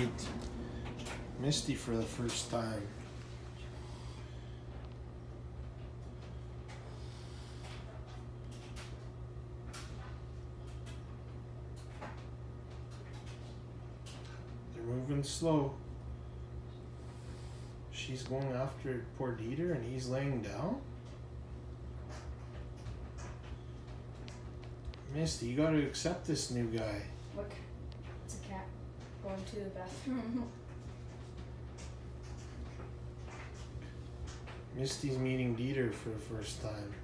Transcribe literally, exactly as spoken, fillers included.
meet Misty for the first time. They're moving slow. She's going after poor Dieter and he's laying down? Misty, you gotta accept this new guy. Look, it's a cat going to the bathroom. Misty's meeting Dieter for the first time.